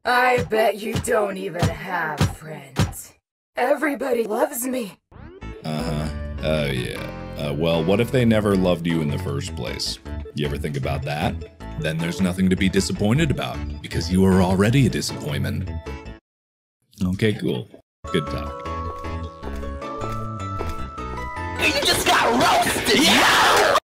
I bet you don't even have friends. Everybody loves me. Uh-huh. Oh, yeah. Well, what if they never loved you in the first place? You ever think about that? Then there's nothing to be disappointed about, because you are already a disappointment. Okay, cool. Good talk. You just got roasted! Yeah!